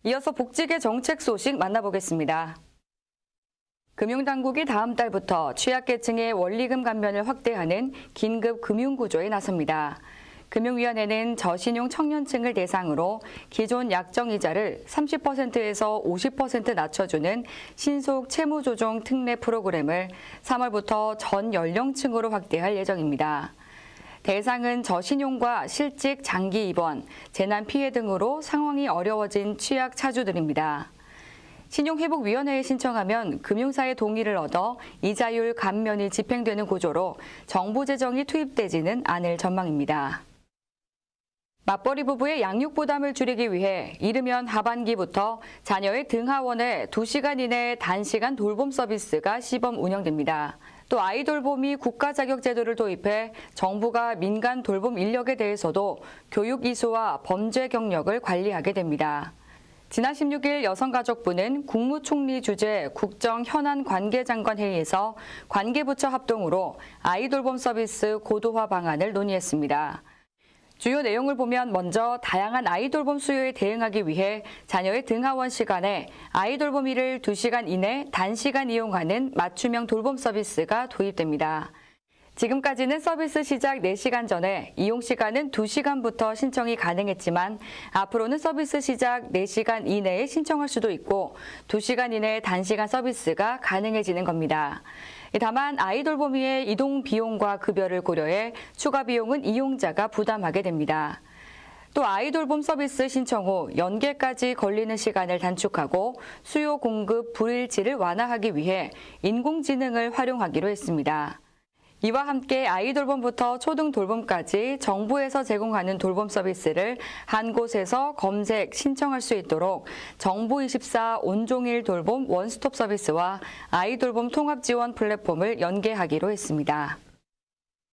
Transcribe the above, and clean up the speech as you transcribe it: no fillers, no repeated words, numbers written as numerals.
이어서 복지계 정책 소식 만나보겠습니다. 금융당국이 다음 달부터 취약계층의 원리금 감면을 확대하는 긴급 금융구조에 나섭니다. 금융위원회는 저신용 청년층을 대상으로 기존 약정이자를 30%에서 50% 낮춰주는 신속 채무조정 특례 프로그램을 3월부터 전 연령층으로 확대할 예정입니다. 대상은 저신용과 실직, 장기 입원, 재난 피해 등으로 상황이 어려워진 취약 차주들입니다. 신용회복위원회에 신청하면 금융사의 동의를 얻어 이자율 감면이 집행되는 구조로 정부 재정이 투입되지는 않을 전망입니다. 맞벌이 부부의 양육 부담을 줄이기 위해 이르면 하반기부터 자녀의 등하원에 2시간 이내 단시간 돌봄 서비스가 시범 운영됩니다. 또 아이돌봄이 국가자격 제도를 도입해 정부가 민간 돌봄 인력에 대해서도 교육 이수와 범죄 경력을 관리하게 됩니다. 지난 16일 여성가족부는 국무총리 주재 국정현안관계장관 회의에서 관계부처 합동으로 아이돌봄 서비스 고도화 방안을 논의했습니다. 주요 내용을 보면 먼저 다양한 아이돌봄 수요에 대응하기 위해 자녀의 등하원 시간에 아이돌봄이를 2시간 이내 단시간 이용하는 맞춤형 돌봄 서비스가 도입됩니다. 지금까지는 서비스 시작 4시간 전에 이용 시간은 2시간부터 신청이 가능했지만 앞으로는 서비스 시작 4시간 이내에 신청할 수도 있고 2시간 이내 단시간 서비스가 가능해지는 겁니다. 다만 아이돌봄이의 이동 비용과 급여를 고려해 추가 비용은 이용자가 부담하게 됩니다. 또 아이돌봄 서비스 신청 후 연계까지 걸리는 시간을 단축하고 수요 공급 불일치를 완화하기 위해 인공지능을 활용하기로 했습니다. 이와 함께 아이돌봄부터 초등돌봄까지 정부에서 제공하는 돌봄 서비스를 한 곳에서 검색, 신청할 수 있도록 정부24 온종일 돌봄 원스톱 서비스와 아이돌봄 통합지원 플랫폼을 연계하기로 했습니다.